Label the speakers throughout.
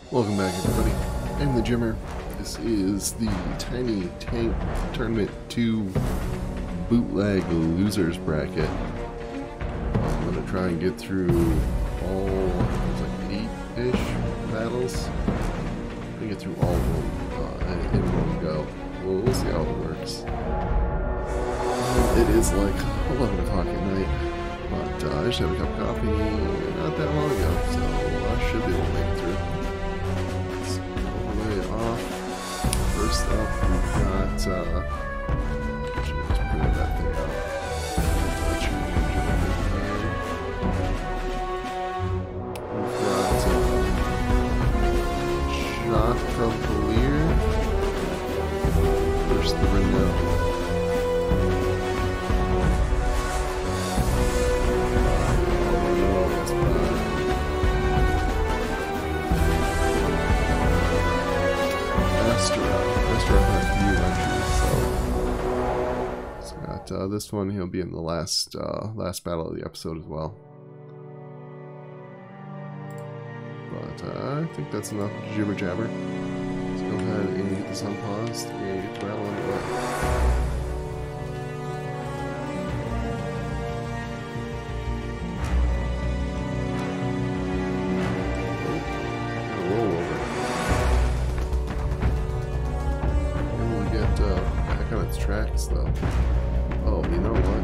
Speaker 1: Welcome back, everybody. I'm the Jimmer. This is the Tiny Tank Tournament 2 Bootleg Losers Bracket. I'm going to try and get through all, there's like 8-ish battles. I'm going to get through all of them in one go. We'll see how it works. It is like 11 o'clock at night, but I just had a cup of coffee not that long ago, so I should be able to make it through. First up, we've got, should just print that thing out. We've got, Chocavalier versus the Renault. This one, he'll be in the last battle of the episode as well. But I think that's enough jibber jabber. Let's go ahead and get this unpaused and get the battle underway. Tracks though. Oh, you know what?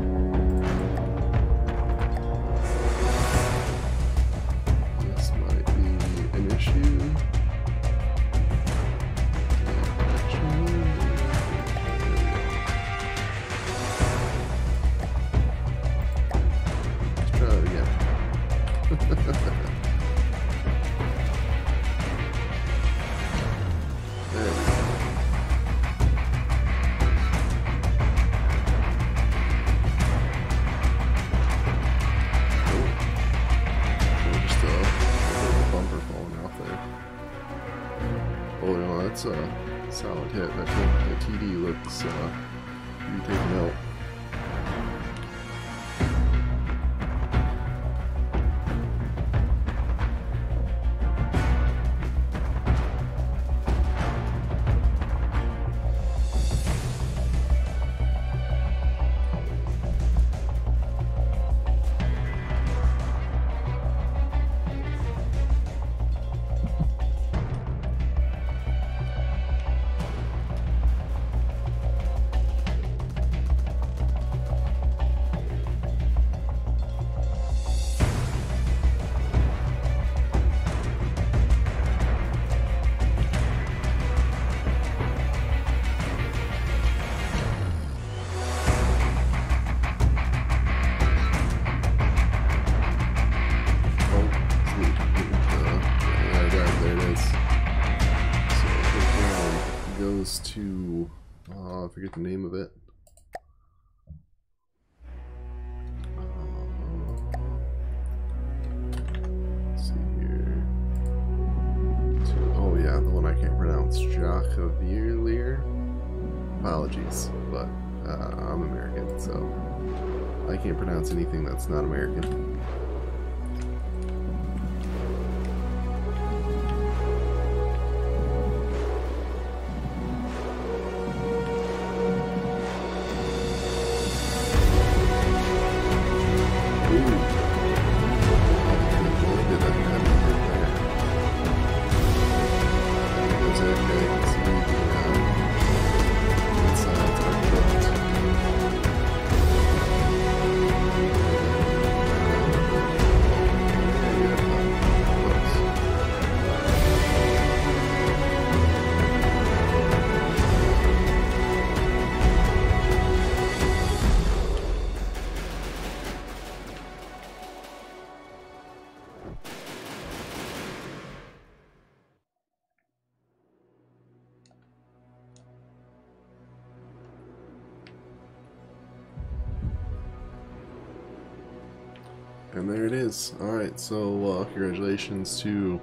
Speaker 1: This might be an issue. Let's try it again. There we go. That's a solid hit. That TD looks to be taken out. To I forget the name of it. Let's see here. Oh yeah, the one I can't pronounce. Chocavalier. Apologies, but I'm American, so I can't pronounce anything that's not American. And there it is. Alright, so congratulations to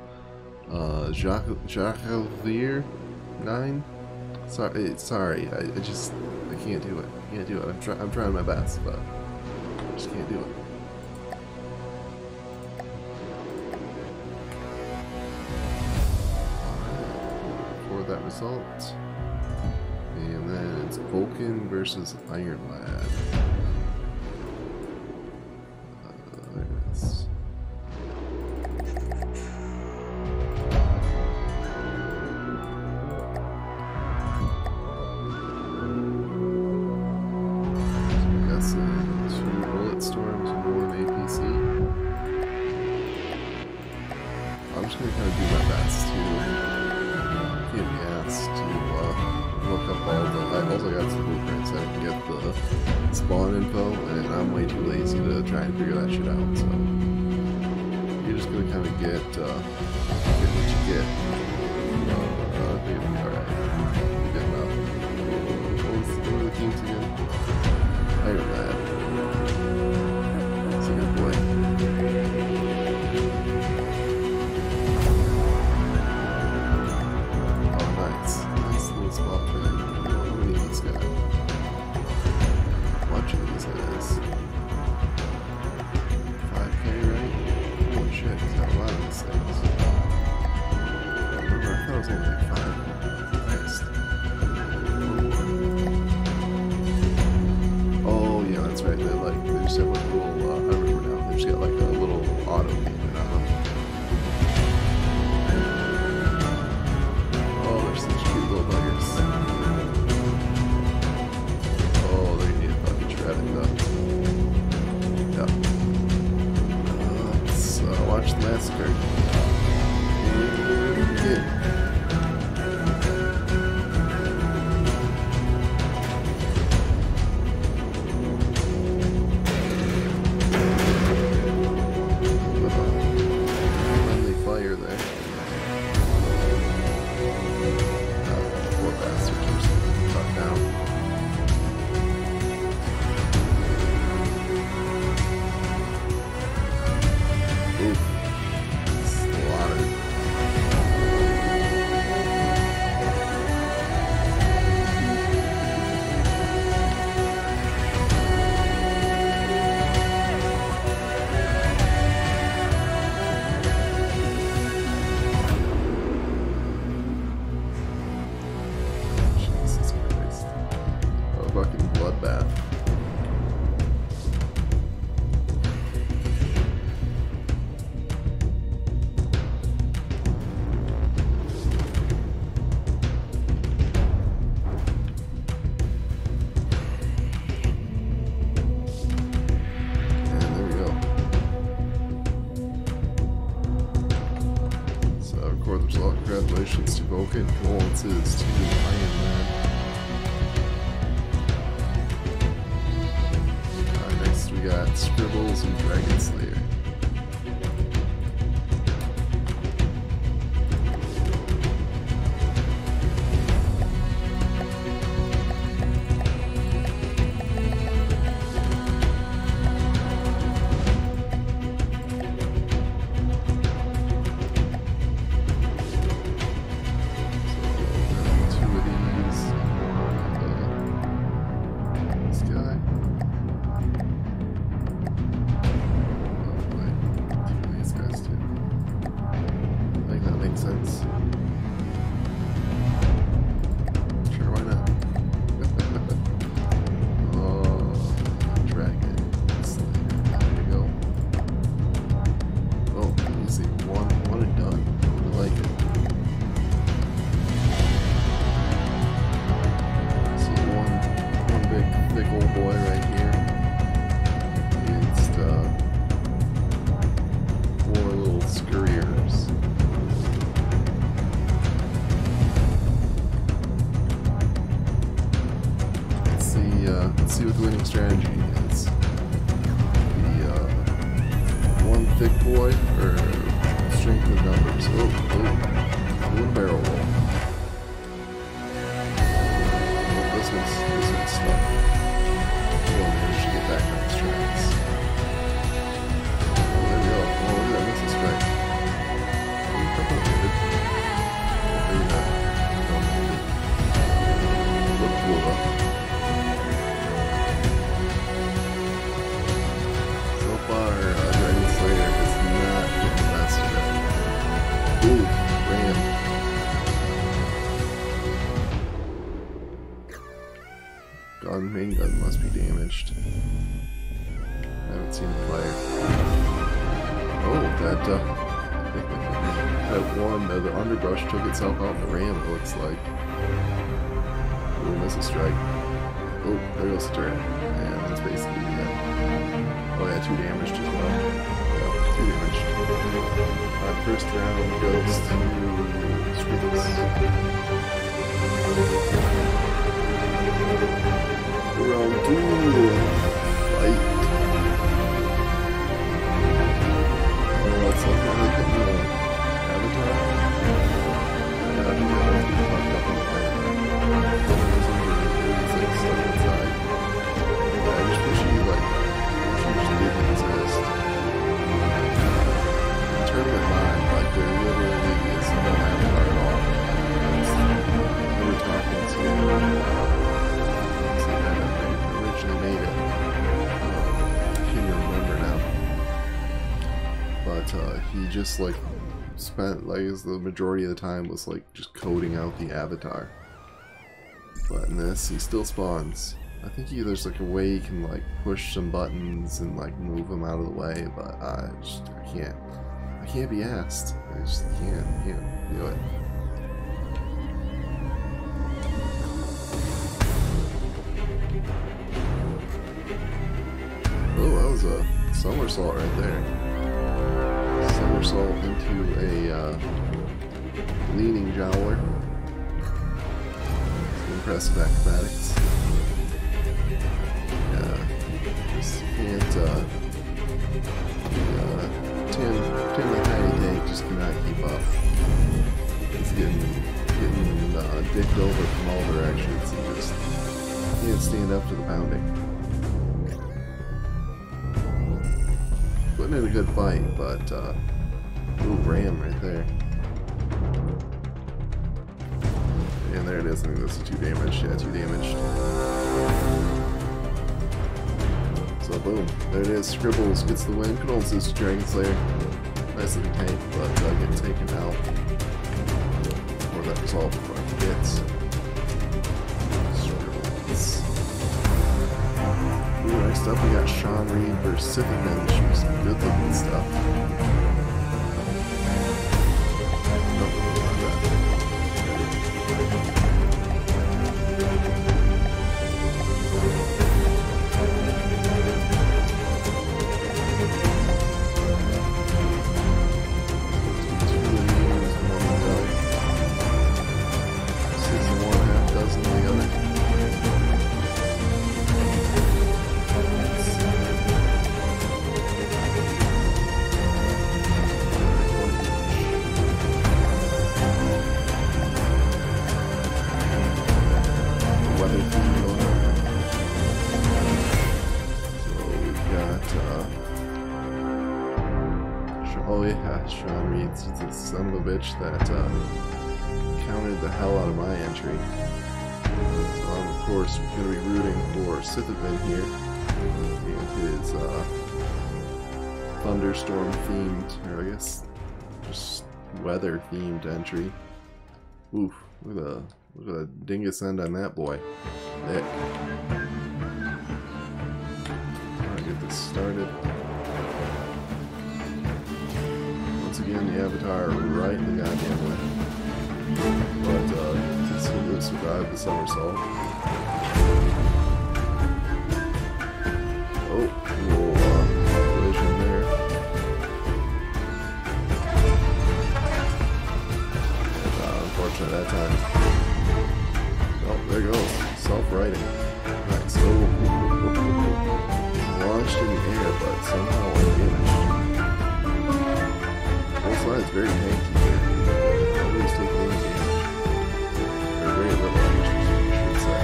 Speaker 1: Chocavalier 9. Sorry, I can't do it. I can't do it. I'm trying my best, but I just can't do it. that result. And then it's Vulcan versus Iron Lad. There it is. I'm just going to kind of do my best to get gas to look up all the... I also got some blueprints so I can get the spawn info, and I'm way too lazy to try and figure that shit out, so... You're just going to kind of get what you get. I think it'll be alright. Good enough. What were the teams again? Iron Lad. That's a good boy. Spot for them. How many of these got? A bunch of these guys. 5k, right? Holy shit, he's got a lot of these things. Remember, I thought it was only like 5. Christ. Oh, yeah, that's right. They just have like a little, I remember now, they just got like a little auto payment on them. Little buggers. Oh, they need to fucking shred it up. Yep. Let's watch the massacre. Yeah. Friendly fire there. Congratulations to Vulcan, condolences to Iron Man. Next we got Scribbles and Dragon Slayer. Let's see what the winning strategy is. The one thick boy or strength of numbers. One barrel roll. Oh, this one's stuck. We'll manage to get back on the strengths. Oh, there we go. Oh, look at that missile strike. Maybe not. Look cool though. Dragon Slayer is not the best of it. Ooh. main gun must be damaged. I haven't seen it fire. Oh, that that one, the underbrush took itself out in the ram, it looks like. Ooh, missile strike. Oh, there goes the turret. And that's basically the end. Oh yeah, 2 damaged as well. Yeah, 2 damaged. First round goes to Scribbles. Round 2. Fight. Oh, it's like really getting the Avatar. Yeah, I think that was fucked up on the fight. I just wish he just didn't exist. Tournament line, like there literally is no Avatar at all. We were talking to see that they originally made it. I can't even remember now. But he just like spent the majority of the time was like just coding out the Avatar. But in this, he still spawns. I think there's like a way you can like push some buttons and like move him out of the way, but I can't be asked. I just can't do it. Oh, that was a somersault right there. Somersault into a leaning jowler. Impressive acrobatics. Just can't, Tim the Tiny Tank just cannot keep up. He's getting dicked over from all directions and just can't stand up to the pounding. Putting in a good fight, but, ooh, ram right there. And there it is, I think this is 2 damage. Yeah, 2 damaged. So boom, there it is. Scribbles gets the win. Condolences to Dragon Slayer. Nice looking tank, but getting taken out. Before that was all before I forget. Scribbles. Ooh, next up we got Sean Reed versus Scythian. Should be some good looking stuff. Oh yeah, Sean Reed's the son of a bitch that countered the hell out of my entry. So I'm of course going to be rooting for Scythian here and his thunderstorm themed, or I guess just weather themed entry. Oof, look at the dingus end on that boy. Thick. Alright, get this started. Once again, the Avatar right in the goddamn way. But he seemed to survive the somersault. Oh, little collision there. Unfortunate that time. Oh, there goes. Self-righting. Nice. Oh, launched in the air, but somehow undamaged. Both sides very tanky here. Nobody's taking any damage. Or very little damage, I should say.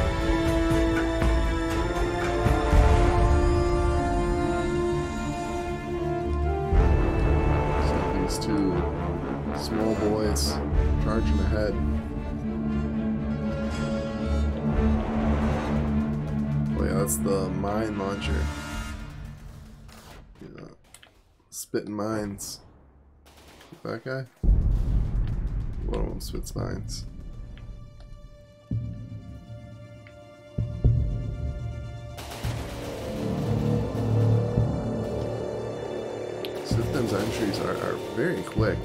Speaker 1: So these two small boys charging ahead. Oh yeah, that's the mine launcher. Spitting mines. That guy? One of them spits mines. very quick.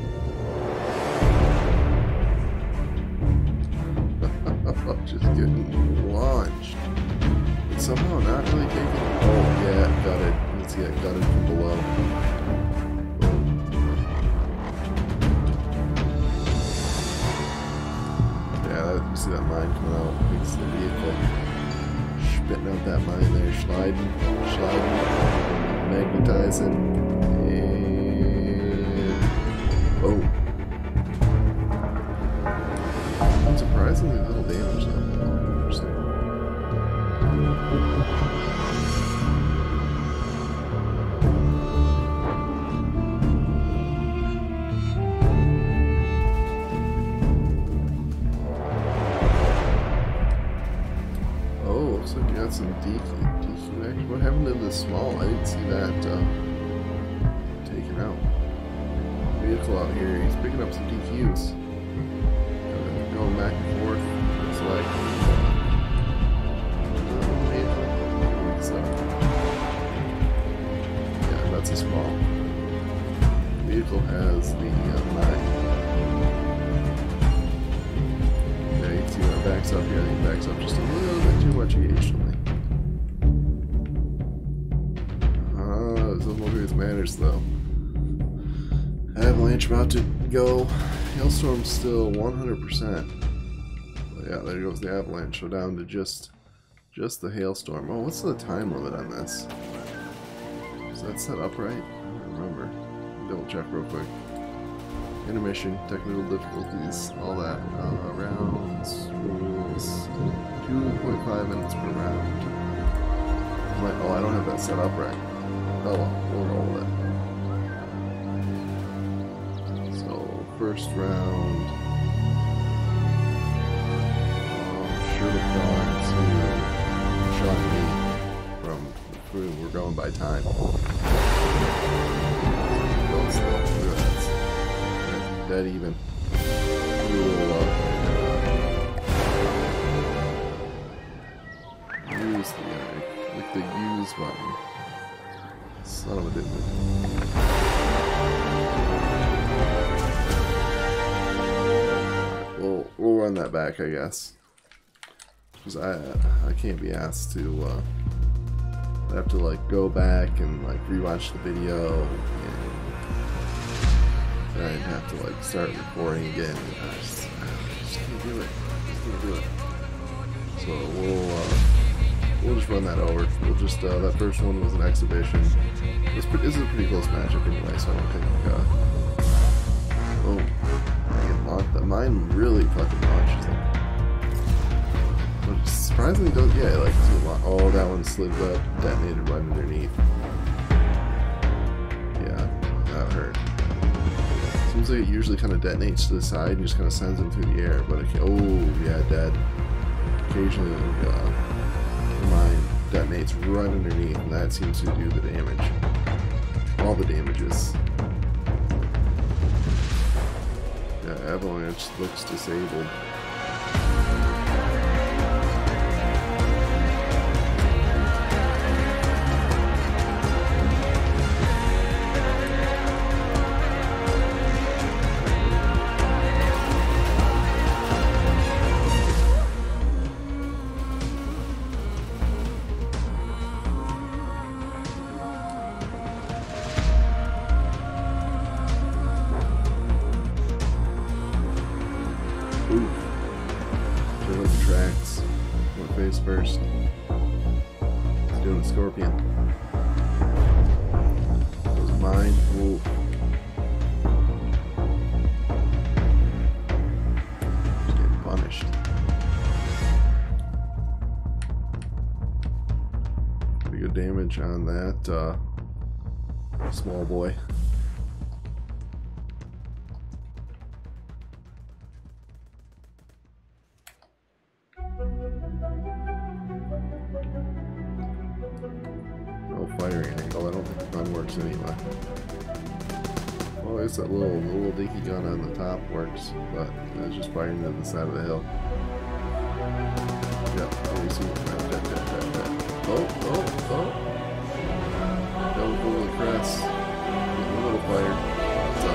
Speaker 1: Just getting launched. But somehow not really taking. Oh, yeah, got it. You can see I got it from below. Yeah, you see that mine coming out. It's the vehicle. Spitting out that mine there. Sliding. Magnetizing. And. Oh. Surprisingly little damage though. Interesting. Oh, looks like you got some DQ action. What happened to the small? I didn't see that taken out. Vehicle out here. He's picking up some DQs. Going back and forth. It's like so yeah, that's a small vehicle. Has the mine. Yeah, you can see when it backs up here. I think it backs up just a little bit too much occasionally. Some of it matters though. Avalanche about to go. Hailstorm's still 100%. Yeah, there goes the avalanche. So down to just the hailstorm. Oh, what's the time limit on this? Is that set up right? I don't remember. Double check real quick. Intermission, technical difficulties, all that. Rounds, rules, 2.5 minutes per round. Oh, I don't have that set up right. Oh well, we'll roll with it. First round, should have gone to Sean Lee from the crew. We're going by time. Going slow. Look at that. Dead even. Use the use button. Son of a bitch. We'll run that back, I guess, because I can't be asked to. I have to like go back and like rewatch the video, and I'd have to like start recording again. I just can't do it. Just can't do it. So we'll just run that over. We'll just that first one was an exhibition. This is a pretty close matchup anyway, so I don't think. Oh. That mine really fucking launches it. But surprisingly does, yeah, like, oh, that one slid up, detonated right underneath. Yeah, that hurt. Seems like it usually kind of detonates to the side and just kind of sends them through the air, but it can, oh, yeah, dead. Occasionally, mine detonates right underneath, and that seems to do the damage. All the damages. Yeah, avalanche looks disabled. Tracks. What face first? He's doing a scorpion. That was mine. Ooh. Just getting punished. Pretty good damage on that small boy. Firing angle. I don't think the gun works anyway. Well, it's that little dinky gun on the top works, but it's just firing to the side of the hill. Yep, we see it. Oh. That was over the crest. Getting a little fired.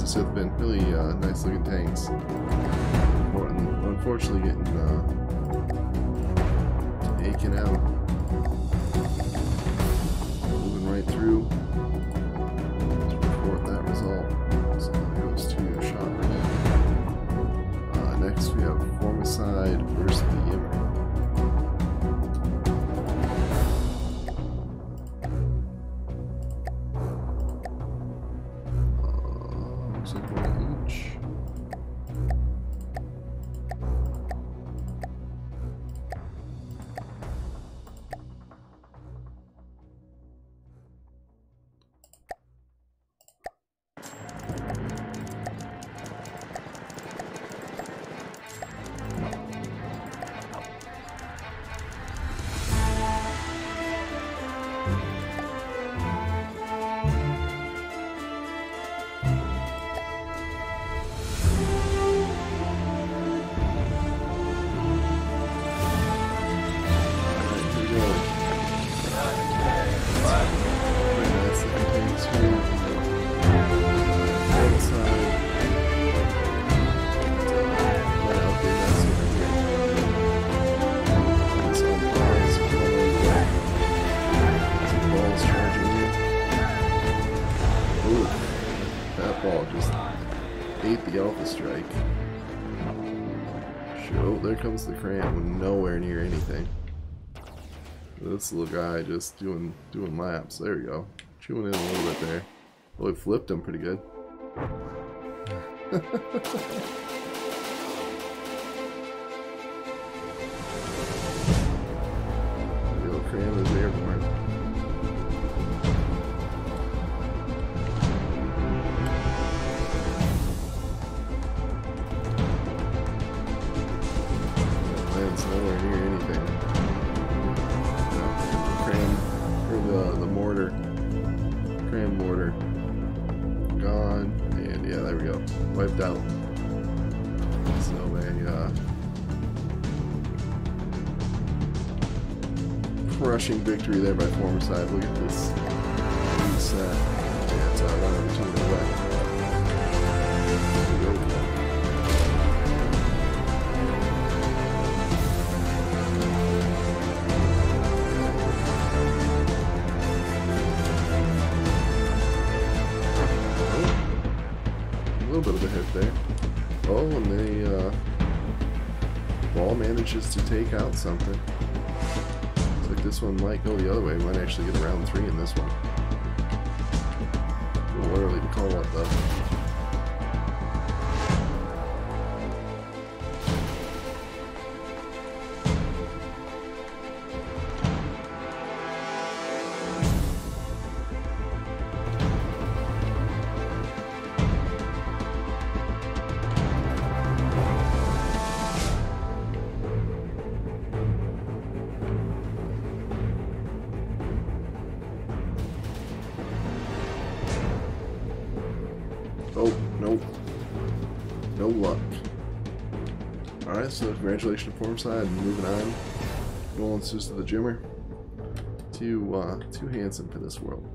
Speaker 1: have been really nice looking tanks. Unfortunately getting taken out. Moving right through to report that result. So that goes to shot range. Next we have Formicide versus the Yimmer. Looks like one each. The Alpha Strike. Oh, there comes the Cram, nowhere near anything. This little guy just doing laps. There we go. Chewing in a little bit there. Well, we flipped him pretty good. The little Cram is airborne. Nowhere near anything. Cram, or the mortar. Cram mortar. Gone. And yeah, there we go. Wiped out. So a crushing victory there by Formicide. Look at this set. Yeah, it's 1 over 2 to the left. A little bit of a hit there. Oh, and the ball manages to take out something. Looks like this one might go the other way. We might actually get a round 3 in this one. A little early to call it though. Oh, nope. No luck. Alright, so congratulations to Formicide and moving on. Condolences to the Jimmer. Too handsome for this world.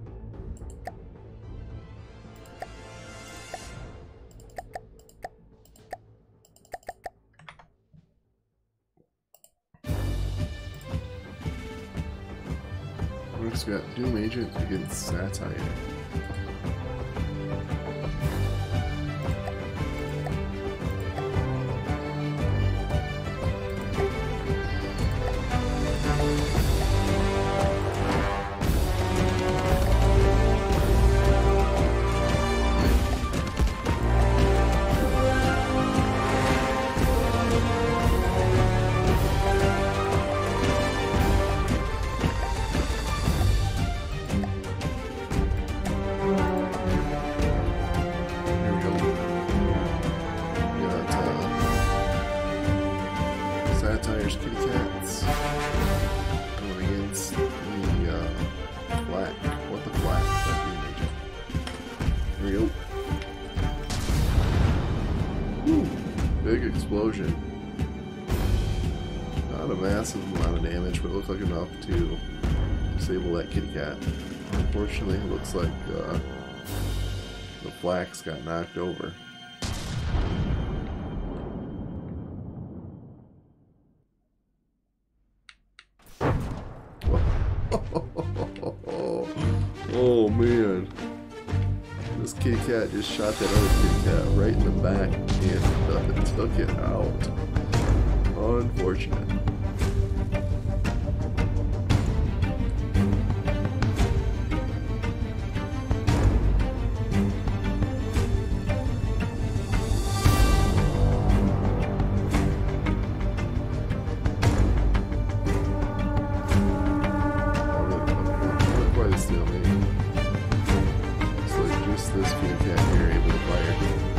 Speaker 1: Next we got Doom Agent against Satire. Satire's Kitty Cats going against the Black. What the Black? Here we go. Woo. Big explosion. Not a massive amount of damage, but it looked like enough to disable that Kitty Cat. Unfortunately, it looks like the flax got knocked over. Oh man. This kitty cat just shot that other kitty cat right in the back and took it out. Unfortunate. This kitty cat here able to fire.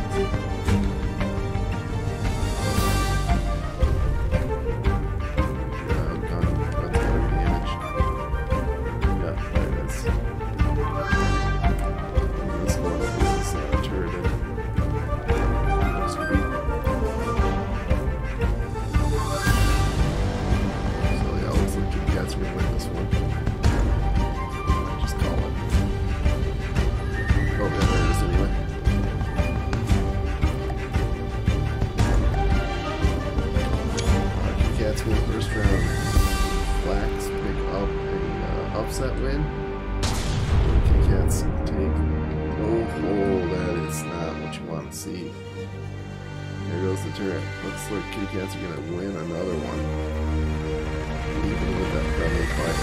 Speaker 1: First round, Flax pick up a upset win. Kitty Cats take. Oh, that is not what you want to see. There goes the turret. Looks like Kitty Cats are gonna win another one, even with that friendly fight.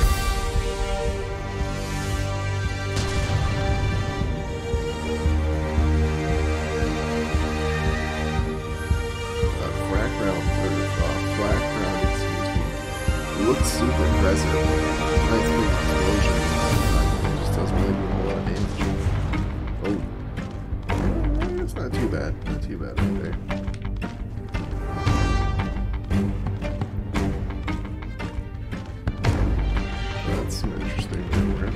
Speaker 1: Looks super impressive. Nice big explosion. It just doesn't really do a whole lot of damage. Oh. It's not too bad. Not too bad right there. That's some interesting maneuver.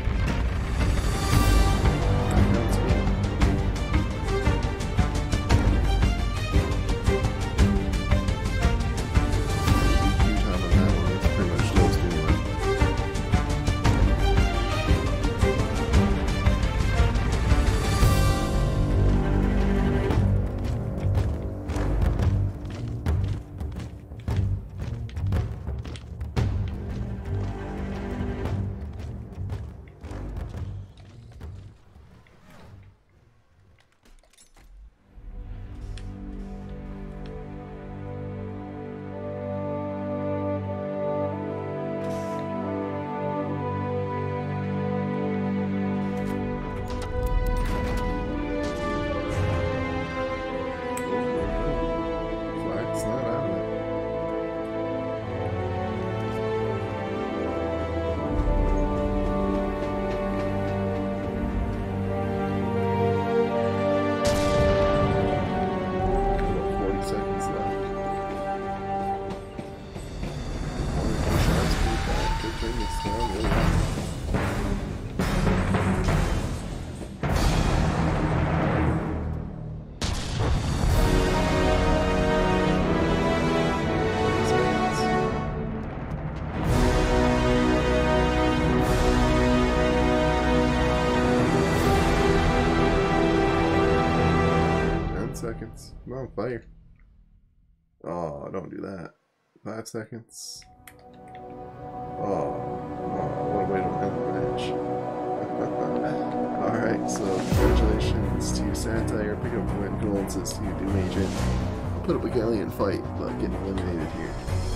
Speaker 1: Seconds. I'm on fire. Oh, don't do that. 5 seconds. Oh, what a way to end the match. Alright, so congratulations to Satire. Pick up win gold, says to you, Doom Agent. I'll put up a galleon fight, but getting eliminated here.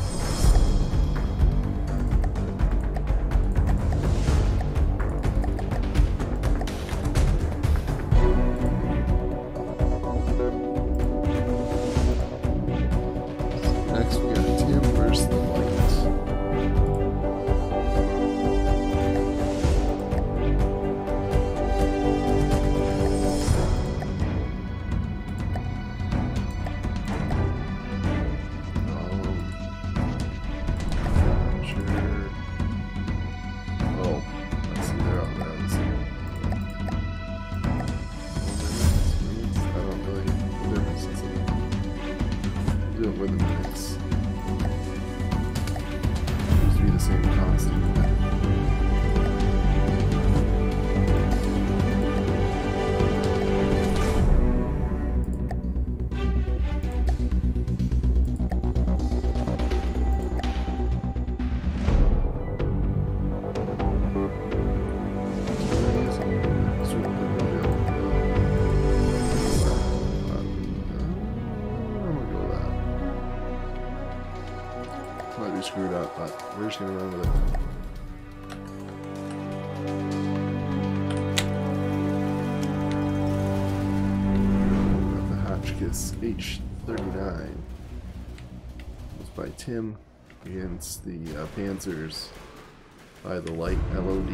Speaker 1: With the minutes. Seems to be the same constant. pretty screwed up, but we're just gonna run with it. Hotchkiss H39 was by Tim against the Panzers by the Light LOD.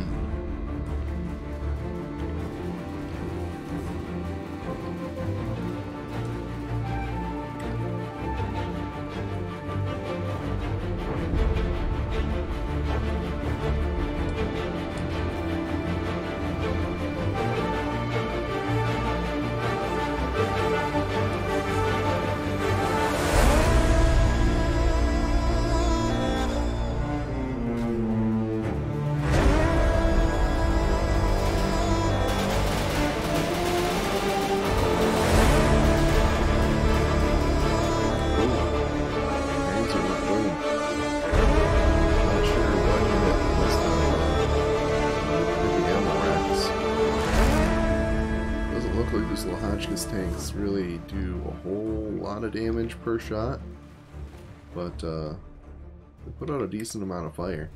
Speaker 1: Hotchkiss tanks really do a whole lot of damage per shot, but they put out a decent amount of fire.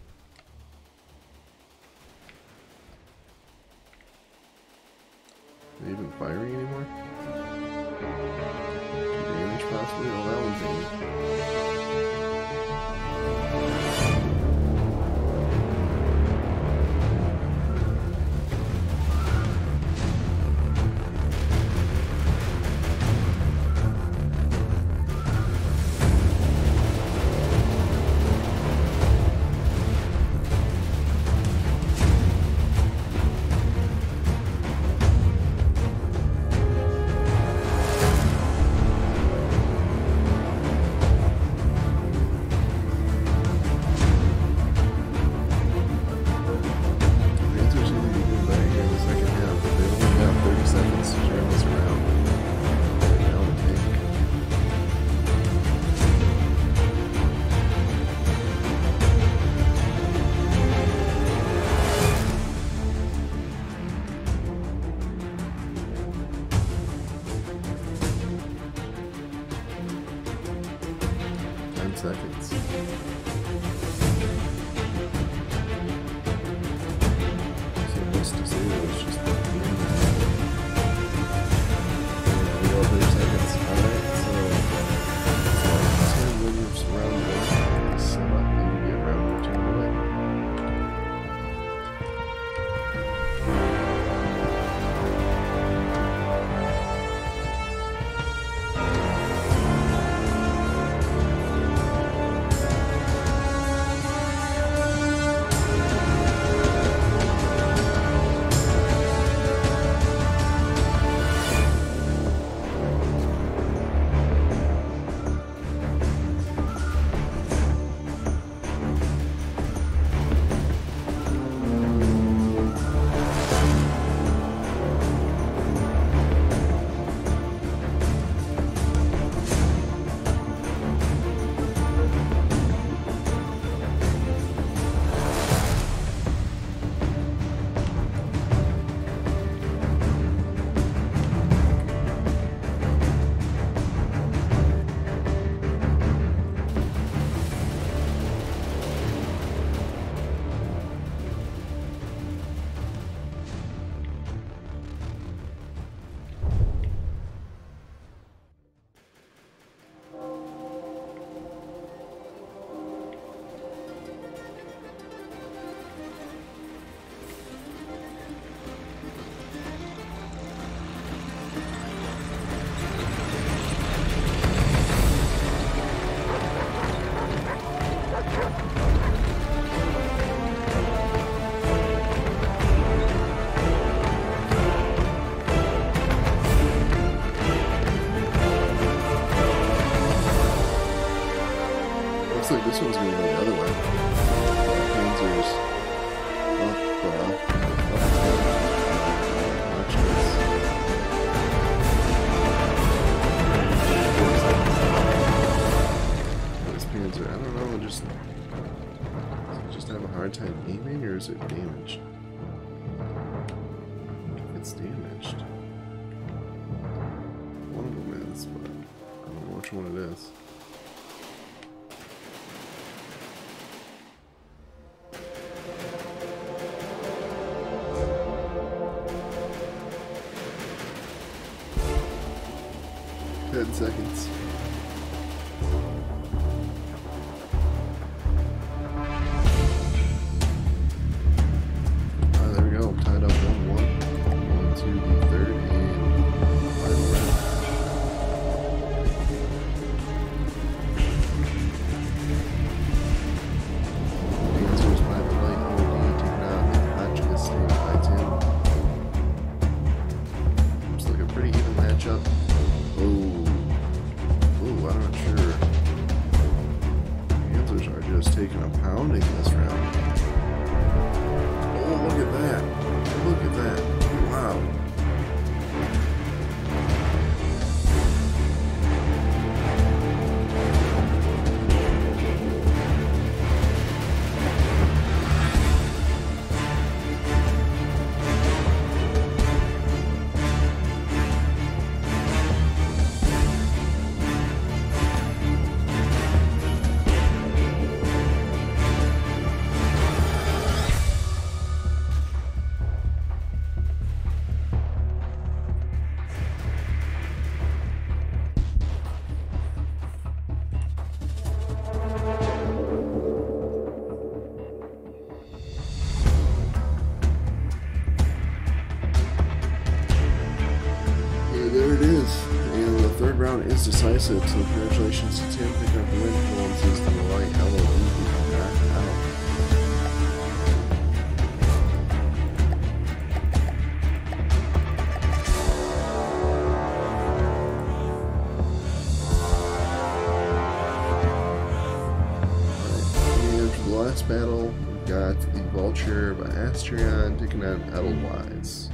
Speaker 1: Are they even firing anymore? 2 damage possibly? Oh, that one's aimed. Seconds. So what's to say that it's just we go 30 seconds. Alright, so let's move round 1. Set up and get round 2 away. Looks like this one's going to go the other way. Panzers watch this. This Panzer, I don't know, does it just have a hard time aiming, or is it damaged? It's damaged. One of them is, but I don't know which one it is. 10 seconds. There we go. Tied up 1-1. On to the third and final round. The answer is by the light OD taking on the Hotchkiss State by 10. Looks like a pretty even matchup. Oh, I'm not sure. The Panthers are just taking a pounding this round. Oh, look at that. Look at that. Wow. There it is, and the third round is decisive, so congratulations to Tim picking up the win. Condolences to the light LOE who knocked out. Alright, and for the last battle, we've got the Vulture by Astrion taking on Edelweiss.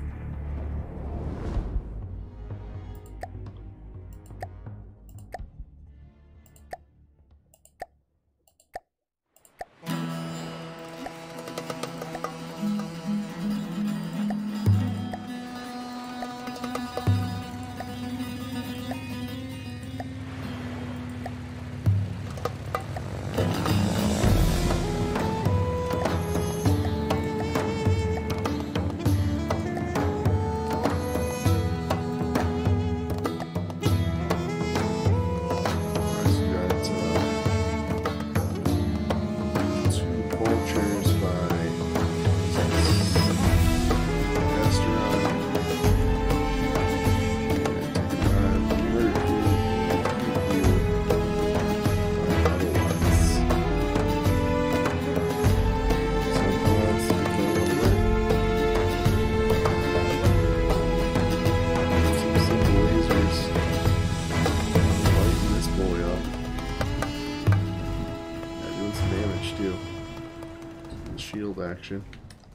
Speaker 1: Shield action.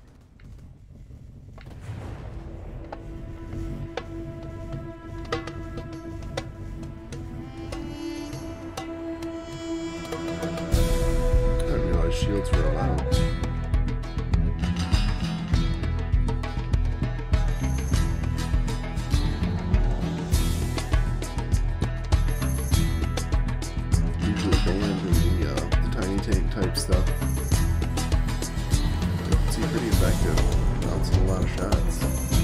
Speaker 1: I didn't realize shields were allowed. Usually banned in the tiny tank type stuff. Pretty effective, bouncing a lot of shots.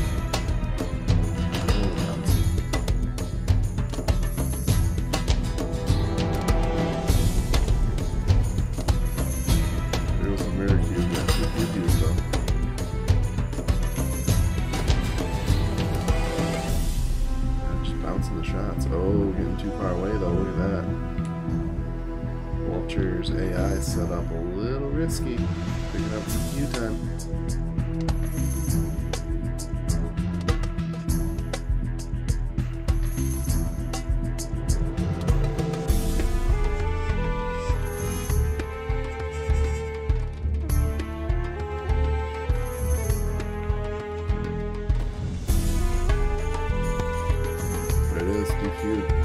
Speaker 1: There's a Maracube, that's what you do though. Just bouncing the shots. Oh, getting too far away though, look at that. Vulture's AI set up a little risky. Picking up some few times. There it is, DQ.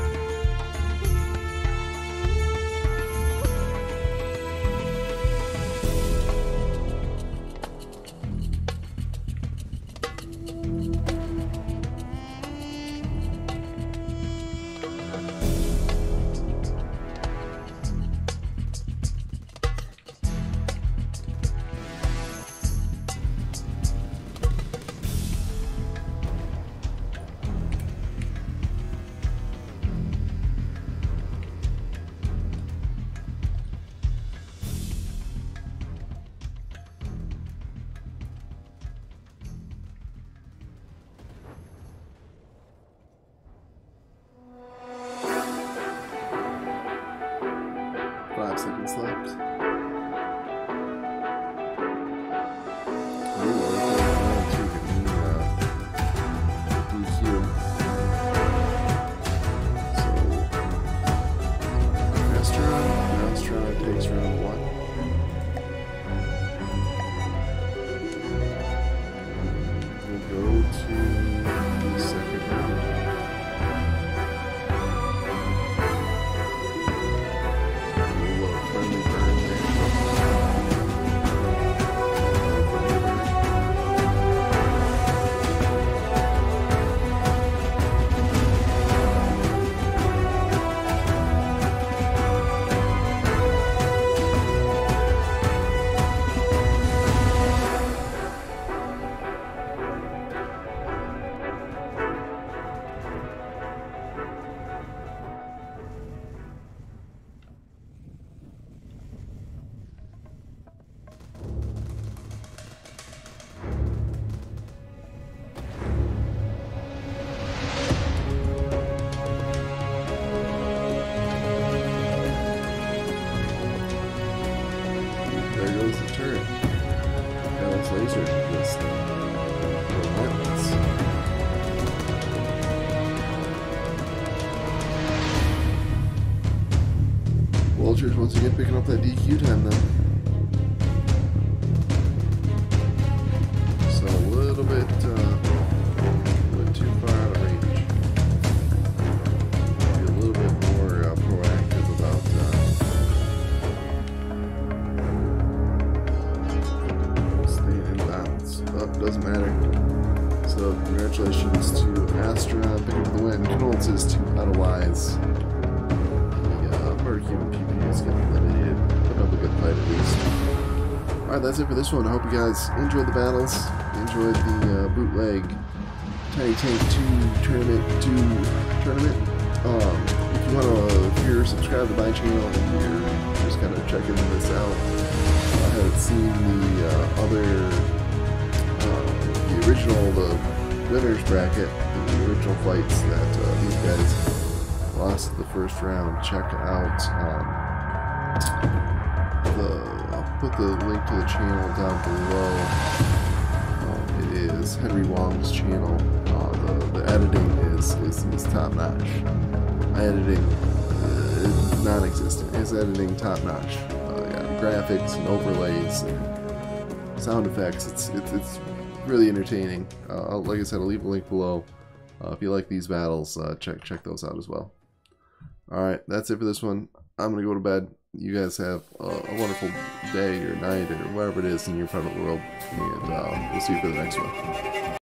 Speaker 1: Vultures once again picking up that DQ time though. So a little bit too far out of range. Be a little bit more proactive about staying in bounds. Oh, doesn't matter. So congratulations to Astra picking up the win. Condolences to Otherwise. Human PP is getting eliminated. Put up a good fight at least. Alright, that's it for this one. I hope you guys enjoyed the battles, enjoyed the bootleg Tiny Tank 2 tournament. If you're subscribed to my channel and you're just kind of checking this out, I haven't seen the original, the winners bracket, the original fights that these guys lost the first round. Check out I'll put the link to the channel down below. It is Henry Wong's channel. The editing is top notch. My editing is non-existent. His editing top notch. Graphics and overlays and sound effects. It's really entertaining. Like I said, I'll leave a link below. If you like these battles, check those out as well. Alright, that's it for this one. I'm going to go to bed. You guys have a wonderful day or night or whatever it is in your part of the world. And we'll see you for the next one.